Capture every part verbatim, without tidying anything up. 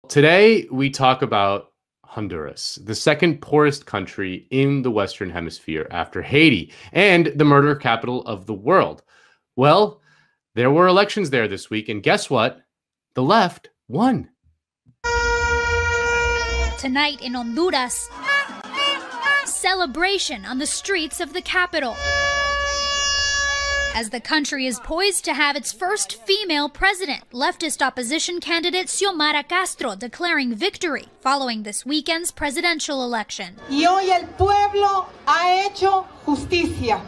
Today, we talk about Honduras, the second poorest country in the Western Hemisphere after Haiti, and the murder capital of the world. Well, there were elections there this week, and guess what? The left won. Tonight in Honduras, celebration on the streets of the capital, as the country is poised to have its first female president, leftist opposition candidate Xiomara Castro declaring victory following this weekend's presidential election. Y hoy el pueblo ha hecho justicia.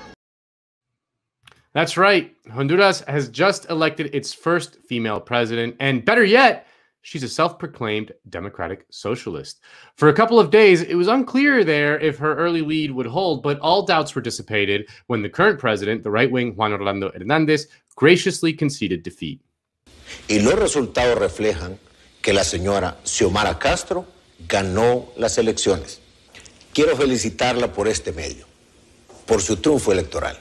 That's right. Honduras has just elected its first female president, and better yet, she's a self-proclaimed democratic socialist. For a couple of days, it was unclear there if her early lead would hold, but all doubts were dissipated when the current president, the right-wing Juan Orlando Hernández, graciously conceded defeat. Y los resultados reflejan que la señora Xiomara Castro ganó las elecciones. Quiero felicitarla por este medio, por su triunfo electoral.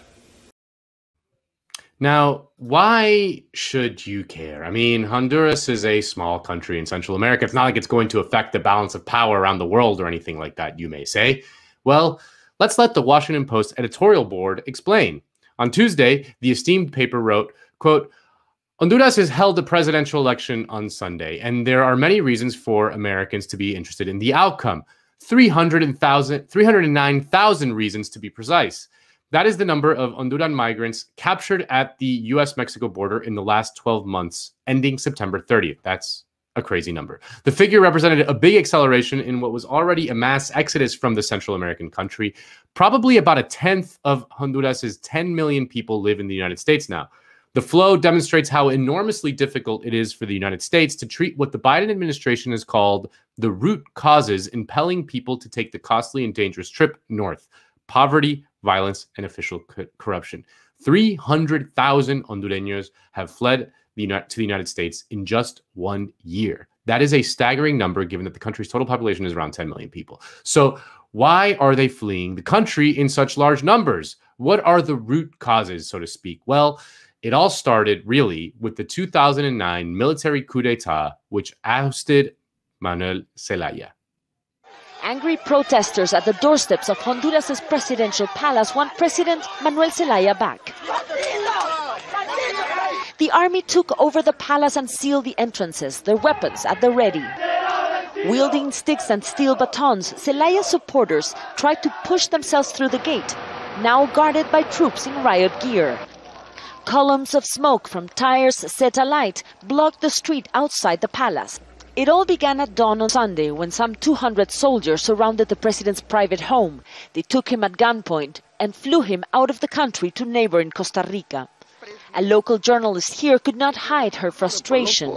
Now, why should you care? I mean, Honduras is a small country in Central America. It's not like it's going to affect the balance of power around the world or anything like that, you may say. Well, let's let the Washington Post editorial board explain. On Tuesday, the esteemed paper wrote, quote, Honduras has held a presidential election on Sunday, and there are many reasons for Americans to be interested in the outcome. three hundred nine thousand reasons to be precise. That is the number of Honduran migrants captured at the U S Mexico border in the last twelve months, ending September thirtieth. That's a crazy number. The figure represented a big acceleration in what was already a mass exodus from the Central American country. Probably about a tenth of Honduras's ten million people live in the United States now. The flow demonstrates how enormously difficult it is for the United States to treat what the Biden administration has called the root causes impelling people to take the costly and dangerous trip north: poverty, violence, and official co corruption. three hundred thousand Hondureños have fled the, to the United States in just one year. That is a staggering number given that the country's total population is around ten million people. So why are they fleeing the country in such large numbers? What are the root causes, so to speak? Well, it all started really with the two thousand nine military coup d'etat, which ousted Manuel Zelaya. Angry protesters at the doorsteps of Honduras' presidential palace want President Manuel Zelaya back. The army took over the palace and sealed the entrances, their weapons at the ready. Wielding sticks and steel batons, Zelaya's supporters tried to push themselves through the gate, now guarded by troops in riot gear. Columns of smoke from tires set alight blocked the street outside the palace. It all began at dawn on Sunday when some two hundred soldiers surrounded the president's private home. They took him at gunpoint and flew him out of the country to neighboring Costa Rica. A local journalist here could not hide her frustration.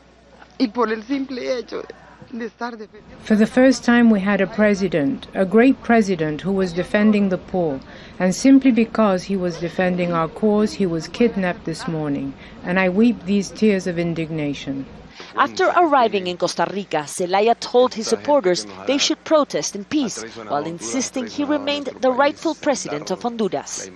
For the first time we had a president, a great president who was defending the poor, and simply because he was defending our cause, he was kidnapped this morning, and I weep these tears of indignation. After arriving in Costa Rica, Zelaya told his supporters they should protest in peace, while insisting he remained the rightful president of Honduras.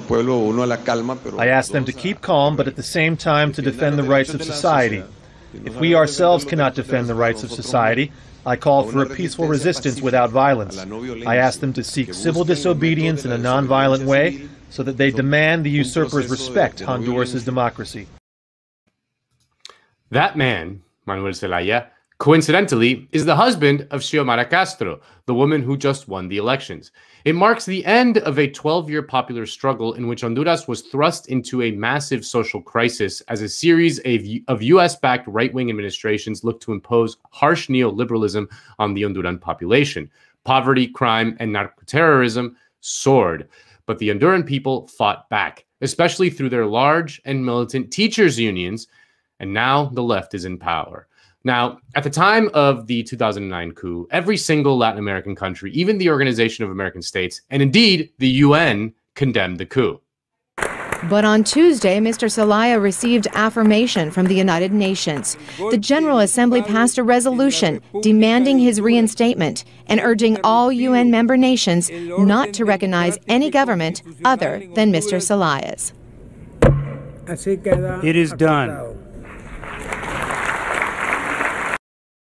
I asked them to keep calm, but at the same time to defend the rights of society. If we ourselves cannot defend the rights of society, I call for a peaceful resistance without violence. I asked them to seek civil disobedience in a non-violent way so that they demand the usurpers respect Honduras' democracy. That man, Manuel Zelaya, coincidentally, is the husband of Xiomara Castro, the woman who just won the elections. It marks the end of a twelve-year popular struggle in which Honduras was thrust into a massive social crisis as a series of U S-backed right-wing administrations looked to impose harsh neoliberalism on the Honduran population. Poverty, crime, and narco-terrorism soared, but the Honduran people fought back, especially through their large and militant teachers' unions, and now the left is in power. Now, at the time of the two thousand nine coup, every single Latin American country, even the Organization of American States, and indeed the U N, condemned the coup. But on Tuesday, Mister Zelaya received affirmation from the United Nations. The General Assembly passed a resolution demanding his reinstatement and urging all U N member nations not to recognize any government other than Mister Zelaya's. It is done.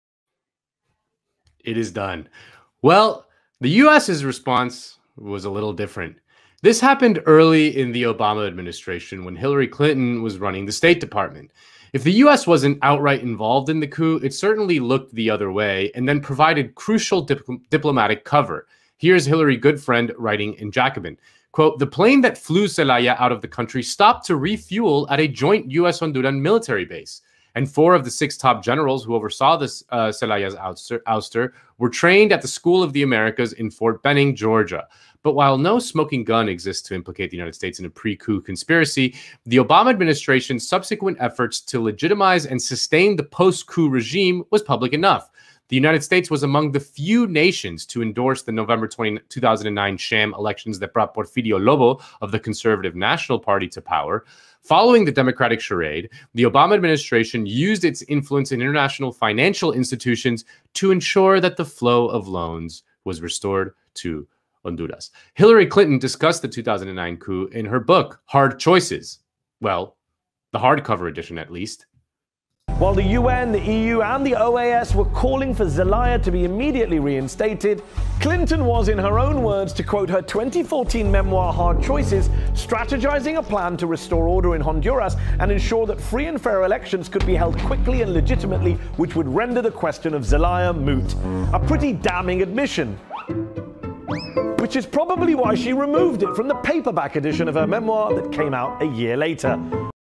It is done. Well, the U S's response was a little different. This happened early in the Obama administration when Hillary Clinton was running the State Department. If the U S wasn't outright involved in the coup, it certainly looked the other way and then provided crucial dip- diplomatic cover. Here's Hillary Goodfriend writing in Jacobin. Quote, the plane that flew Zelaya out of the country stopped to refuel at a joint U S Honduran military base. And four of the six top generals who oversaw this uh, Zelaya's ouster, ouster were trained at the School of the Americas in Fort Benning, Georgia. But while no smoking gun exists to implicate the United States in a pre-coup conspiracy, the Obama administration's subsequent efforts to legitimize and sustain the post-coup regime was public enough. The United States was among the few nations to endorse the November twentieth, two thousand nine sham elections that brought Porfirio Lobo of the Conservative National Party to power. Following the Democratic charade, the Obama administration used its influence in international financial institutions to ensure that the flow of loans was restored to Honduras. Hillary Clinton discussed the two thousand nine coup in her book, Hard Choices. Well, the hardcover edition at least. While the U N, the E U, and the O A S were calling for Zelaya to be immediately reinstated, Clinton was, in her own words, to quote her twenty fourteen memoir Hard Choices, strategizing a plan to restore order in Honduras and ensure that free and fair elections could be held quickly and legitimately, which would render the question of Zelaya moot. A pretty damning admission. Which is probably why she removed it from the paperback edition of her memoir that came out a year later.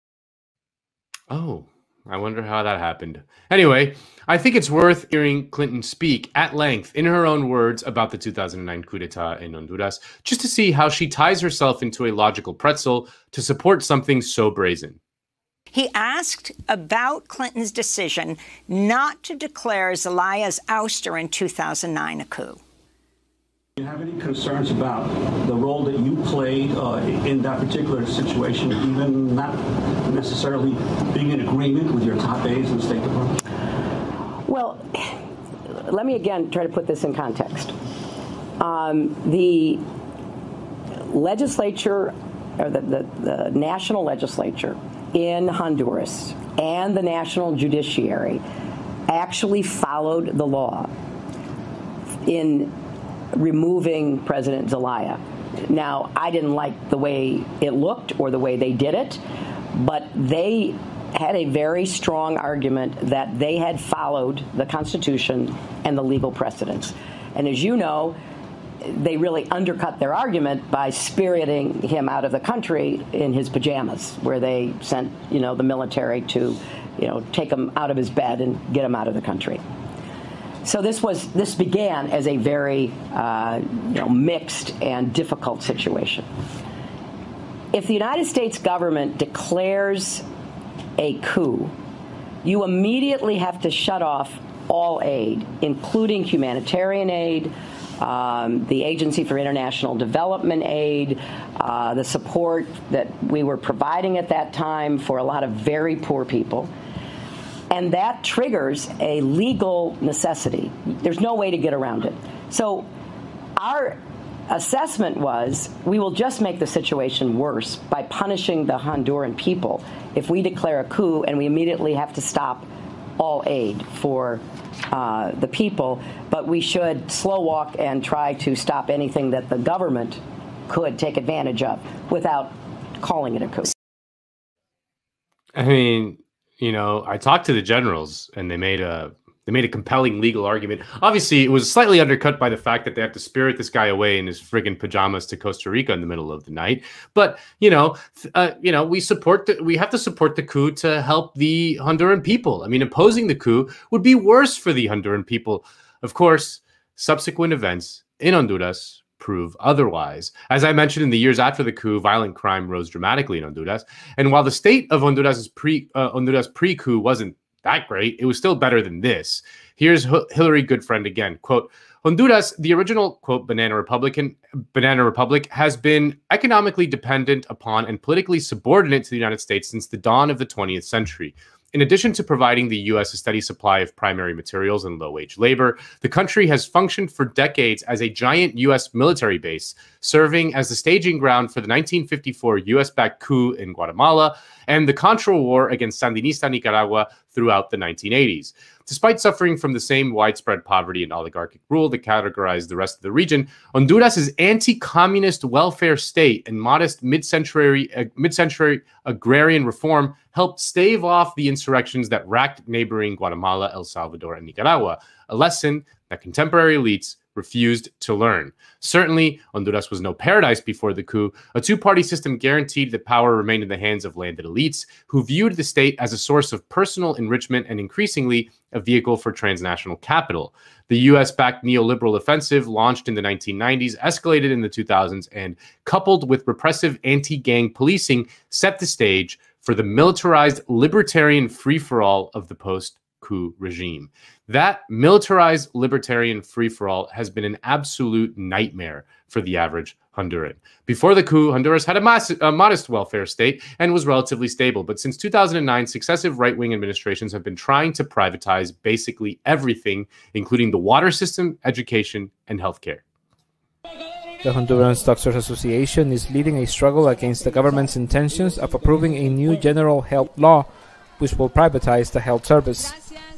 Oh. I wonder how that happened. Anyway, I think it's worth hearing Clinton speak at length in her own words about the two thousand nine coup d'etat in Honduras, just to see how she ties herself into a logical pretzel to support something so brazen. He asked about Clinton's decision not to declare Zelaya's ouster in two thousand nine a coup. Do you have any concerns about the role that you played uh, in that particular situation, even not necessarily being in agreement with your top aides in the State Department? Well, let me again try to put this in context. Um, the legislature, or the, the, the national legislature in Honduras and the national judiciary actually followed the law in removing President Zelaya. Now, I didn't like the way it looked or the way they did it, but they had a very strong argument that they had followed the Constitution and the legal precedents. And as you know, they really undercut their argument by spiriting him out of the country in his pajamas, where they sent, you know, the military to, you know, take him out of his bed and get him out of the country. So this was this began as a very uh, you know, mixed and difficult situation. If the United States government declares a coup, you immediately have to shut off all aid, including humanitarian aid, um, the Agency for International Development Aid, uh, the support that we were providing at that time for a lot of very poor people. And that triggers a legal necessity. There's no way to get around it. So our assessment was we will just make the situation worse by punishing the Honduran people if we declare a coup and we immediately have to stop all aid for uh, the people. But we should slow walk and try to stop anything that the government could take advantage of without calling it a coup. I mean, you know, I talked to the generals and they made a they made a compelling legal argument. Obviously, it was slightly undercut by the fact that they have to spirit this guy away in his friggin' pajamas to Costa Rica in the middle of the night. But, you know, uh, you know, we support the, we have to support the coup to help the Honduran people. I mean, opposing the coup would be worse for the Honduran people. Of course, subsequent events in Honduras prove otherwise. As I mentioned, in the years after the coup, violent crime rose dramatically in Honduras. And while the state of Honduras's pre uh, Honduras pre-coup wasn't that great, it was still better than this. Here's H- Hillary Goodfriend again. Quote, Honduras, the original, quote, banana Republican, banana republic, has been economically dependent upon and politically subordinate to the United States since the dawn of the twentieth century. In addition to providing the U S a steady supply of primary materials and low-wage labor, the country has functioned for decades as a giant U S military base, serving as the staging ground for the nineteen fifty-four U S-backed coup in Guatemala and the Contra War against Sandinista Nicaragua throughout the nineteen eighties. Despite suffering from the same widespread poverty and oligarchic rule that categorized the rest of the region, Honduras' anti-communist welfare state and modest mid-century uh, mid-century agrarian reform helped stave off the insurrections that racked neighboring Guatemala, El Salvador, and Nicaragua, a lesson that contemporary elites refused to learn. Certainly, Honduras was no paradise before the coup. A two-party system guaranteed that power remained in the hands of landed elites who viewed the state as a source of personal enrichment and increasingly a vehicle for transnational capital. The U S-backed neoliberal offensive launched in the nineteen nineties, escalated in the two thousands, and coupled with repressive anti-gang policing, set the stage for the militarized libertarian free-for-all of the post-coup regime. That militarized libertarian free-for-all has been an absolute nightmare for the average Honduran. Before the coup, Honduras had a, mass a modest welfare state and was relatively stable. But since two thousand nine, successive right-wing administrations have been trying to privatize basically everything, including the water system, education, and healthcare. The Honduran Doctors Association is leading a struggle against the government's intentions of approving a new general health law, which will privatize the health service.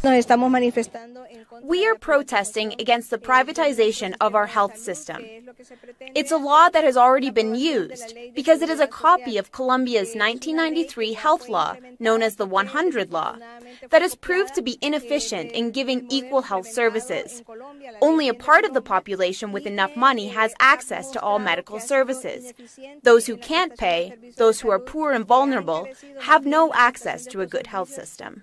We are protesting against the privatization of our health system. It's a law that has already been used because it is a copy of Colombia's nineteen ninety-three health law, known as the one hundred law, that has proved to be inefficient in giving equal health services. Only a part of the population with enough money has access to all medical services. Those who can't pay, those who are poor and vulnerable, have no access to a good health system.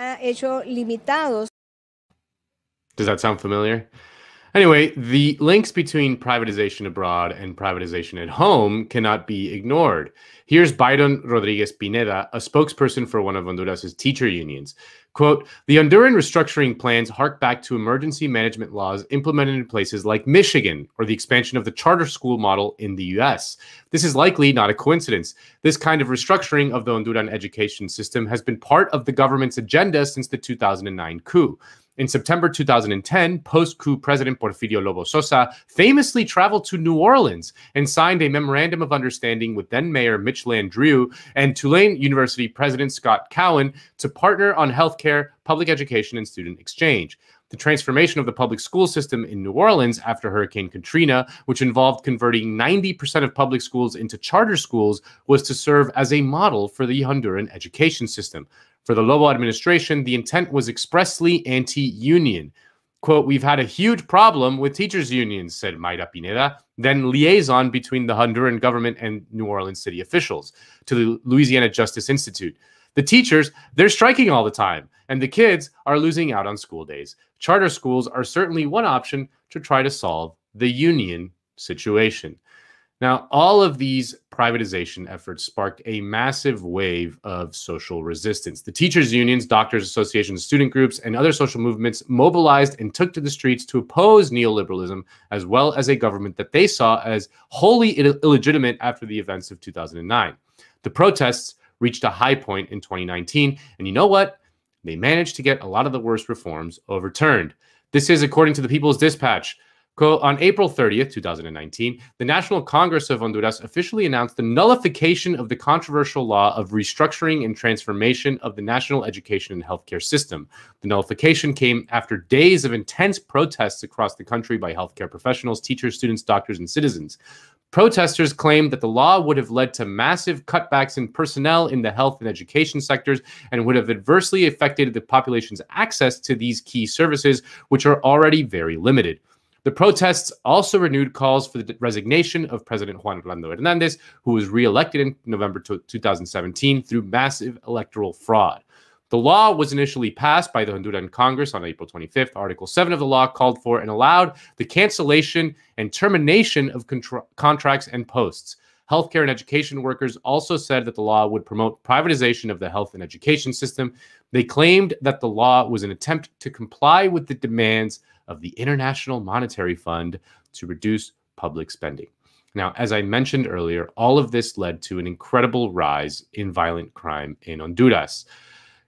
Does that sound familiar? Anyway, the links between privatization abroad and privatization at home cannot be ignored. Here's Byron Rodriguez Pineda, a spokesperson for one of Honduras' teacher unions. Quote, the Honduran restructuring plans hark back to emergency management laws implemented in places like Michigan or the expansion of the charter school model in the U S. This is likely not a coincidence. This kind of restructuring of the Honduran education system has been part of the government's agenda since the two thousand nine coup. In September two thousand ten, post-coup President Porfirio Lobo Sosa famously traveled to New Orleans and signed a memorandum of understanding with then-Mayor Mitch Landrieu and Tulane University President Scott Cowan to partner on healthcare, public education, and student exchange. The transformation of the public school system in New Orleans after Hurricane Katrina, which involved converting ninety percent of public schools into charter schools, was to serve as a model for the Honduran education system. For the Lobo administration, the intent was expressly anti-union. Quote, we've had a huge problem with teachers' unions, said Mayra Pineda, then liaison between the Honduran government and New Orleans city officials, to the Louisiana Justice Institute. The teachers, they're striking all the time, and the kids are losing out on school days. Charter schools are certainly one option to try to solve the union situation. Now, all of these privatization efforts sparked a massive wave of social resistance. The teachers' unions, doctors' associations, student groups, and other social movements mobilized and took to the streets to oppose neoliberalism, as well as a government that they saw as wholly ill- illegitimate after the events of two thousand nine. The protests reached a high point in twenty nineteen, and you know what? They managed to get a lot of the worst reforms overturned. This is according to the People's Dispatch. Quote, on April thirtieth, two thousand nineteen, the National Congress of Honduras officially announced the nullification of the controversial law of restructuring and transformation of the national education and healthcare system. The nullification came after days of intense protests across the country by healthcare professionals, teachers, students, doctors, and citizens. Protesters claimed that the law would have led to massive cutbacks in personnel in the health and education sectors and would have adversely affected the population's access to these key services, which are already very limited. The protests also renewed calls for the resignation of President Juan Orlando Hernandez, who was reelected in November two thousand seventeen through massive electoral fraud. The law was initially passed by the Honduran Congress on April twenty-fifth. Article seven of the law called for and allowed the cancellation and termination of contra- contracts and posts. Healthcare and education workers also said that the law would promote privatization of the health and education system. They claimed that the law was an attempt to comply with the demands of the International Monetary Fund to reduce public spending. Now, as I mentioned earlier, all of this led to an incredible rise in violent crime in Honduras.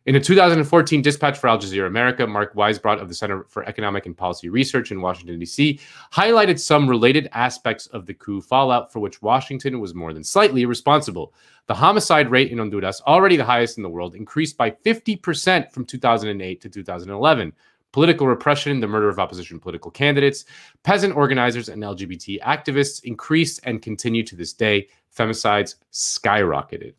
In a two thousand fourteen dispatch for Al Jazeera America, Mark Weisbrot of the Center for Economic and Policy Research in Washington, D C, highlighted some related aspects of the coup fallout for which Washington was more than slightly responsible. The homicide rate in Honduras, already the highest in the world, increased by fifty percent from two thousand eight to two thousand eleven. Political repression, the murder of opposition political candidates, peasant organizers, and L G B T activists increased and continue to this day. Femicides skyrocketed.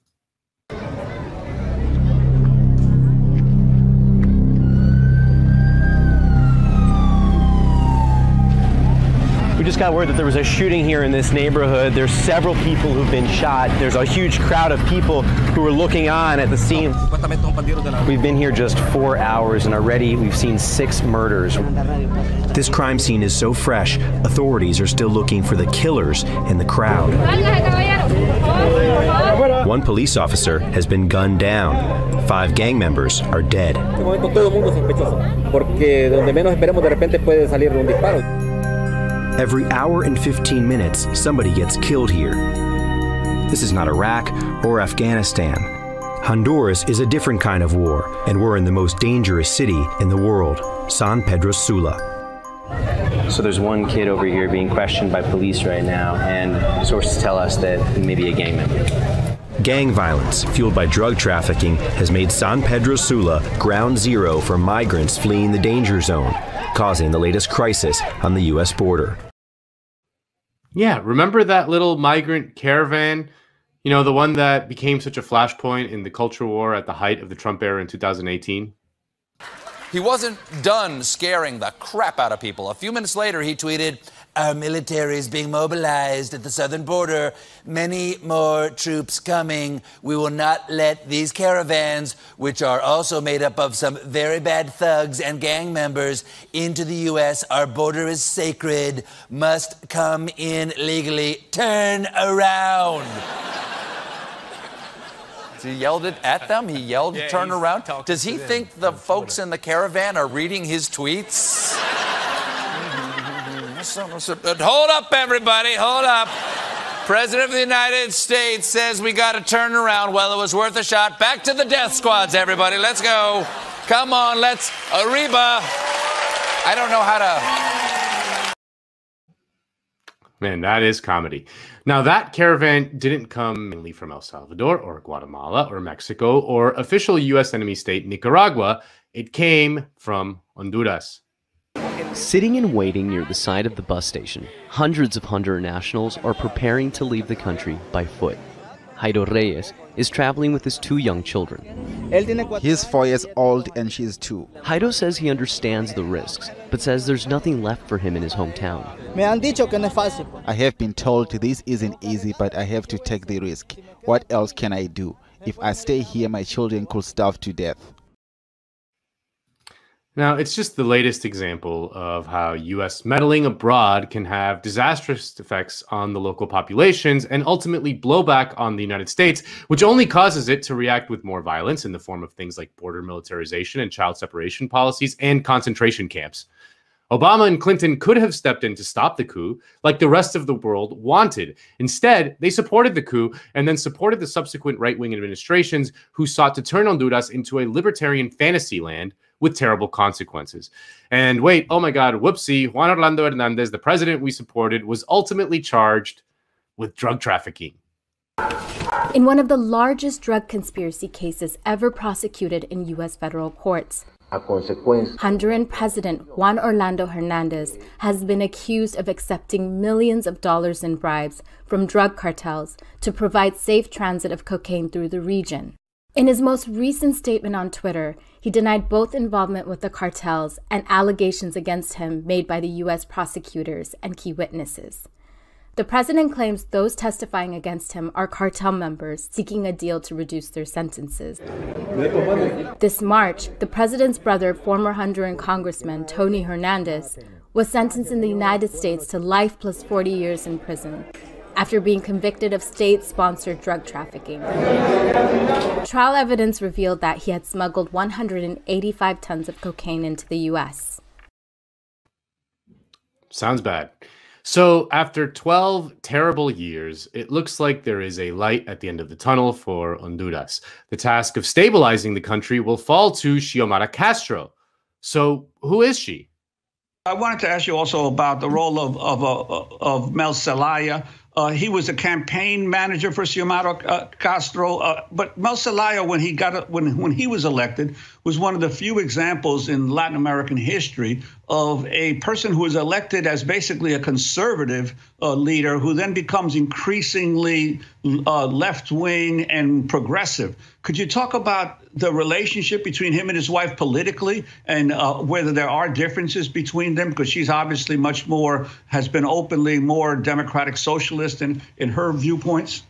We just got word that there was a shooting here in this neighborhood. There's several people who've been shot. There's a huge crowd of people who are looking on at the scene. We've been here just four hours and already we've seen six murders. This crime scene is so fresh, authorities are still looking for the killers in the crowd. One police officer has been gunned down. Five gang members are dead. Every hour and fifteen minutes, somebody gets killed here. This is not Iraq or Afghanistan. Honduras is a different kind of war, and we're in the most dangerous city in the world, San Pedro Sula. So there's one kid over here being questioned by police right now, and sources tell us that he may be a gang member. Gang violence, fueled by drug trafficking, has made San Pedro Sula ground zero for migrants fleeing the danger zone, causing the latest crisis on the U S border. Yeah, remember that little migrant caravan? You know, the one that became such a flashpoint in the culture war at the height of the Trump era in two thousand eighteen? He wasn't done scaring the crap out of people. A few minutes later, he tweeted, "Our military is being mobilized at the southern border. Many more troops coming. We will not let these caravans, which are also made up of some very bad thugs and gang members, into the U S. Our border is sacred. Must come in legally. Turn around." He yelled it at them? He yelled, yeah, turn around? Does he think them. the folks in the caravan are reading his tweets? Hold up, everybody, hold up. President of the United States says we got to turn around. Well, it was worth a shot. Back to the death squads, everybody. Let's go. Come on, let's. Arriba. I don't know how to. Man, that is comedy. Now, that caravan didn't come mainly from El Salvador or Guatemala or Mexico or official U S enemy state Nicaragua. It came from Honduras. Sitting and waiting near the side of the bus station, hundreds of Honduran nationals are preparing to leave the country by foot. Jairo Reyes is traveling with his two young children. He's four years old and she's two. Jairo says he understands the risks, but says there's nothing left for him in his hometown. I have been told this isn't easy, but I have to take the risk. What else can I do? If I stay here, my children could starve to death. Now, it's just the latest example of how U S meddling abroad can have disastrous effects on the local populations and ultimately blowback on the United States, which only causes it to react with more violence in the form of things like border militarization and child separation policies and concentration camps. Obama and Clinton could have stepped in to stop the coup like the rest of the world wanted. Instead, they supported the coup and then supported the subsequent right-wing administrations who sought to turn Honduras into a libertarian fantasy land with terrible consequences. And wait, oh my God, whoopsie, Juan Orlando Hernandez, the president we supported, was ultimately charged with drug trafficking. In one of the largest drug conspiracy cases ever prosecuted in U S federal courts, Honduran President Juan Orlando Hernandez has been accused of accepting millions of dollars in bribes from drug cartels to provide safe transit of cocaine through the region. In his most recent statement on Twitter, he denied both involvement with the cartels and allegations against him made by the U S prosecutors and key witnesses. The president claims those testifying against him are cartel members seeking a deal to reduce their sentences. This March, the president's brother, former Honduran Congressman Tony Hernandez, was sentenced in the United States to life plus forty years in prison after being convicted of state-sponsored drug trafficking. Trial evidence revealed that he had smuggled one hundred eighty-five tons of cocaine into the U S. Sounds bad. So after twelve terrible years, it looks like there is a light at the end of the tunnel for Honduras. The task of stabilizing the country will fall to Xiomara Castro. So who is she? I wanted to ask you also about the role of of, uh, of Mel Zelaya. Uh, he was a campaign manager for Xiomara uh, Castro, uh, but Mel Zelaya, when he got when when he was elected, was one of the few examples in Latin American history of a person who was elected as basically a conservative uh, leader who then becomes increasingly uh, left-wing and progressive. Could you talk about the relationship between him and his wife politically, and uh, whether there are differences between them? Because she's obviously much more, has been openly more democratic socialist in, in her viewpoints.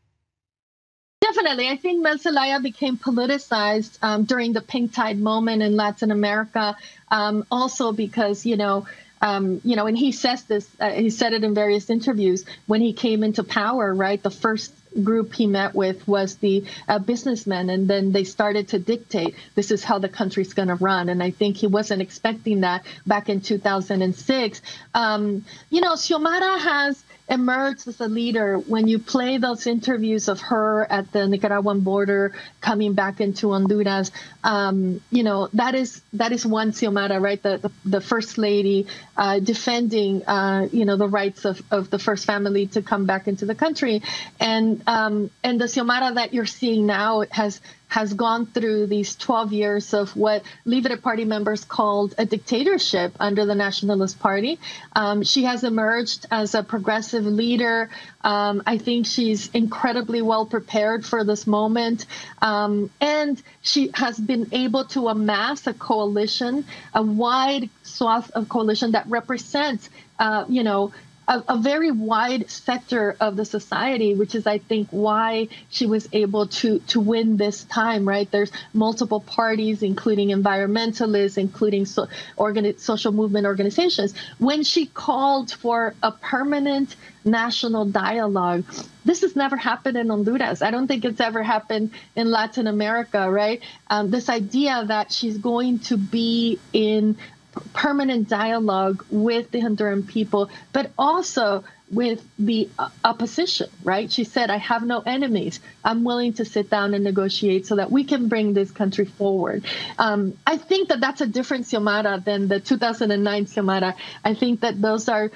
Definitely. I think Mel Zelaya became politicized um, during the pink tide moment in Latin America, um, also because, you know, um, you know, and he says this, uh, he said it in various interviews, when he came into power, right, the first group he met with was the uh, businessmen, and then they started to dictate this is how the country's going to run. And I think he wasn't expecting that back in two thousand six. Um, you know, Xiomara has emerged as a leader. When you play those interviews of her at the Nicaraguan border coming back into Honduras, um, you know, that is that is one Xiomara, right? The the, the first lady uh, defending, uh, you know, the rights of, of the first family to come back into the country. And um, and the Xiomara that you're seeing now has has gone through these twelve years of what Libre Party members called a dictatorship under the Nationalist Party. Um, she has emerged as a progressive leader. Um, I think she's incredibly well prepared for this moment. Um, and she has been able to amass a coalition, a wide swath of coalition that represents, uh, you know, A, a very wide sector of the society, which is, I think, why she was able to to win this time, right? There's multiple parties, including environmentalists, including so, organi- social movement organizations. When she called for a permanent national dialogue, this has never happened in Honduras. I don't think it's ever happened in Latin America, right? Um, this idea that she's going to be in permanent dialogue with the Honduran people, but also with the opposition, right? She said, I have no enemies. I'm willing to sit down and negotiate so that we can bring this country forward. Um, I think that that's a different Xiomara than the two thousand nine Xiomara. I think that those are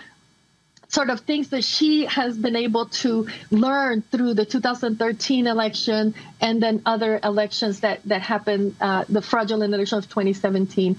sort of things that she has been able to learn through the two thousand thirteen election and then other elections that, that happened, uh, the fraudulent election of twenty seventeen.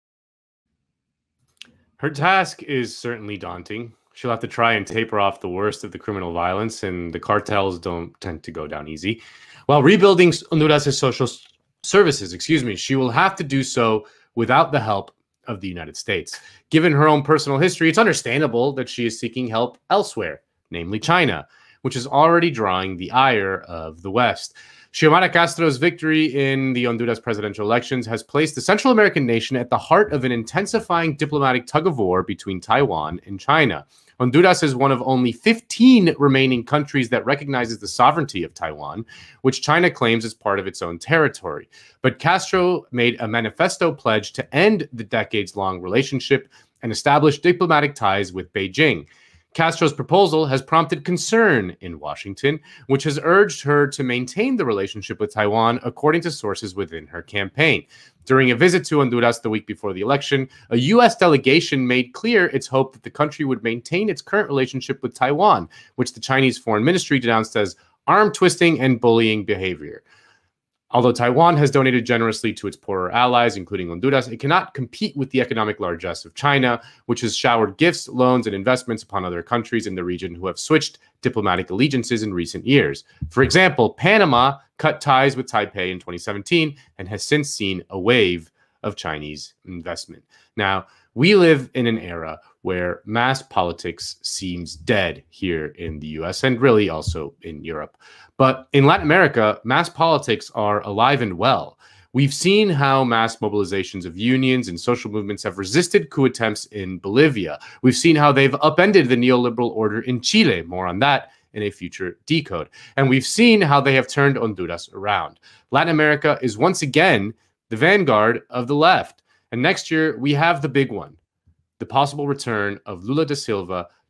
Her task is certainly daunting. She'll have to try and taper off the worst of the criminal violence, and the cartels don't tend to go down easy. While rebuilding Honduras' social services, excuse me, she will have to do so without the help of the United States. Given her own personal history, it's understandable that she is seeking help elsewhere, namely China, which is already drawing the ire of the West. Xiomara Castro's victory in the Honduras presidential elections has placed the Central American nation at the heart of an intensifying diplomatic tug-of-war between Taiwan and China. Honduras is one of only fifteen remaining countries that recognizes the sovereignty of Taiwan, which China claims as part of its own territory. But Castro made a manifesto pledge to end the decades-long relationship and establish diplomatic ties with Beijing. Castro's proposal has prompted concern in Washington, which has urged her to maintain the relationship with Taiwan, according to sources within her campaign. During a visit to Honduras the week before the election, a U S delegation made clear its hope that the country would maintain its current relationship with Taiwan, which the Chinese Foreign Ministry denounced as arm-twisting and bullying behavior. Although Taiwan has donated generously to its poorer allies, including Honduras, it cannot compete with the economic largesse of China, which has showered gifts, loans, and investments upon other countries in the region who have switched diplomatic allegiances in recent years. For example, Panama cut ties with Taipei in twenty seventeen and has since seen a wave of Chinese investment. Now, we live in an era where mass politics seems dead here in the U S and really also in Europe. But in Latin America, mass politics are alive and well. We've seen how mass mobilizations of unions and social movements have resisted coup attempts in Bolivia. We've seen how they've upended the neoliberal order in Chile. More on that in a future decode. And we've seen how they have turned Honduras around. Latin America is once again the vanguard of the left. And next year, we have the big one, the possible return of Lula da Silva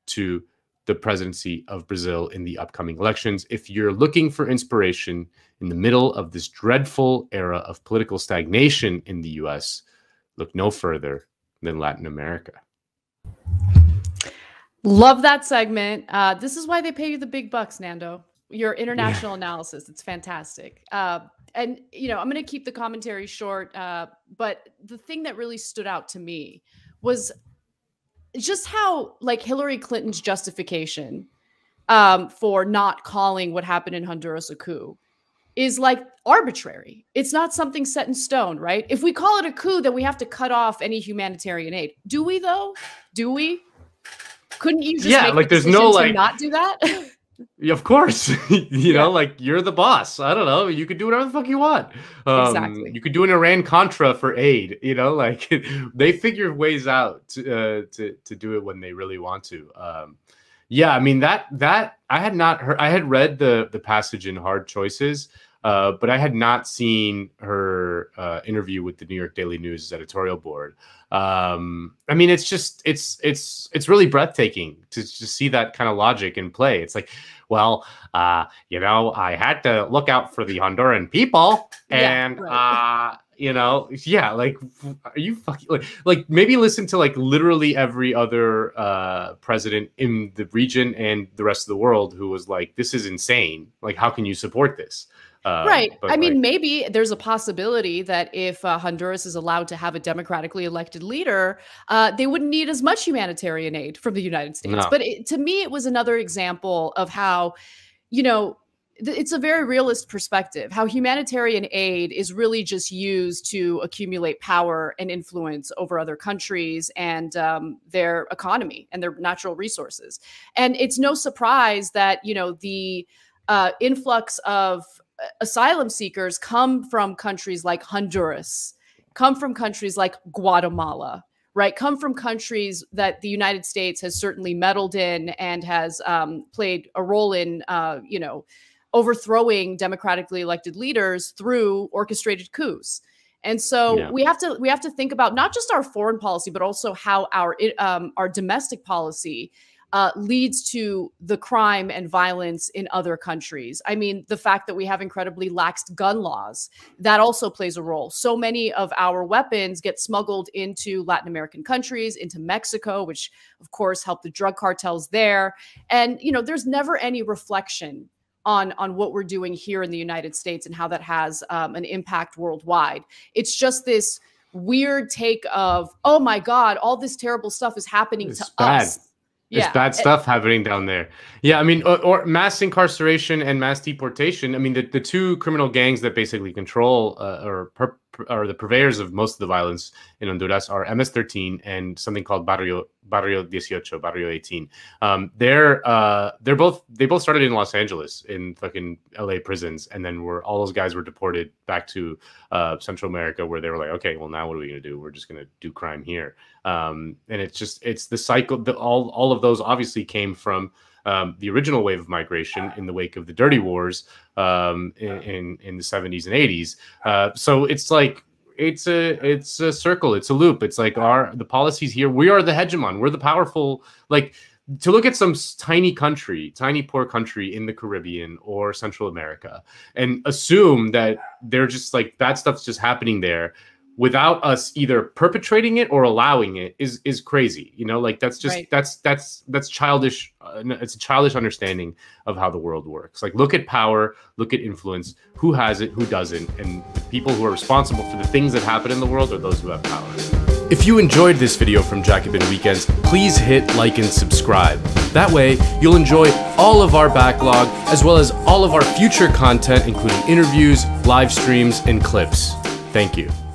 to the presidency of Brazil in the upcoming elections. If you're looking for inspiration in the middle of this dreadful era of political stagnation in the U S, look no further than Latin America. Love that segment. Uh, this is why they pay you the big bucks, Nando. Your international yeah. analysis. It's fantastic. Uh, and, you know, I'm going to keep the commentary short. Uh, but the thing that really stood out to me was just how, like, Hillary Clinton's justification um, for not calling what happened in Honduras a coup is, like, arbitrary. It's not something set in stone, right? If we call it a coup, then we have to cut off any humanitarian aid. Do we, though? Do we? Couldn't you just yeah, make like, the there's no, like, not do that? Of course, you yeah. know, like, you're the boss. I don't know. You could do whatever the fuck you want. Um, exactly. You could do an Iran-Contra for aid. You know, like, they figure ways out to, uh, to to do it when they really want to. Um, yeah, I mean, that that I had not heard. I had read the the passage in Hard Choices, uh, but I had not seen her uh, interview with the New York Daily News editorial board. Um, I mean, it's just, it's, it's, it's really breathtaking to just see that kind of logic in play. It's like, well, uh, you know, I had to look out for the Honduran people and, yeah, right. uh, you know, yeah, like, are you fucking, like, like maybe listen to, like, literally every other, uh, president in the region and the rest of the world who was like, this is insane. Like, how can you support this? Uh, right. I like, mean, maybe there's a possibility that if uh, Honduras is allowed to have a democratically elected leader, uh, they wouldn't need as much humanitarian aid from the United States. No. But it, to me, it was another example of how, you know, th- it's a very realist perspective, how humanitarian aid is really just used to accumulate power and influence over other countries and um, their economy and their natural resources. And it's no surprise that, you know, the uh, influx of asylum seekers come from countries like Honduras, come from countries like Guatemala, right? Come from countries that the United States has certainly meddled in and has um, played a role in, uh, you know, overthrowing democratically elected leaders through orchestrated coups. And so yeah. we have to we have to think about not just our foreign policy, but also how our um, our domestic policy Uh, leads to the crime and violence in other countries. I mean, the fact that we have incredibly lax gun laws, that also plays a role. So many of our weapons get smuggled into Latin American countries, into Mexico, which of course help the drug cartels there. And, you know, there's never any reflection on, on what we're doing here in the United States and how that has um, an impact worldwide. It's just this weird take of, oh my God, all this terrible stuff is happening it's to bad. us. It's yeah. bad stuff it, happening down there. Yeah, I mean, or, or mass incarceration and mass deportation. I mean, the, the two criminal gangs that basically control uh, or per, are the purveyors of most of the violence in Honduras are M S thirteen and something called Barrio Barrio eighteen, Barrio eighteen. Um, they're uh, they're both they both started in Los Angeles in fucking L A prisons, and then were all those guys were deported back to uh, Central America, where they were like, okay, well now what are we gonna do? We're just gonna do crime here. Um, and it's just it's the cycle. The, all all of those obviously came from um, the original wave of migration in the wake of the Dirty Wars um, in, in in the seventies and eighties. Uh, so it's like. It's a it's a circle. It's a loop. It's like our the policies here. We are the hegemon. We're the powerful. Like to look at some tiny country, tiny poor country in the Caribbean or Central America, and assume that they're just like bad stuff's just happening there, without us either perpetrating it or allowing it is is crazy. You know, like that's just right. that's that's that's childish. Uh, it's a childish understanding of how the world works. Like look at power, look at influence. Who has it? Who doesn't? And the people who are responsible for the things that happen in the world are those who have power. If you enjoyed this video from Jacobin Weekends, please hit like and subscribe. That way, you'll enjoy all of our backlog as well as all of our future content, including interviews, live streams, and clips. Thank you.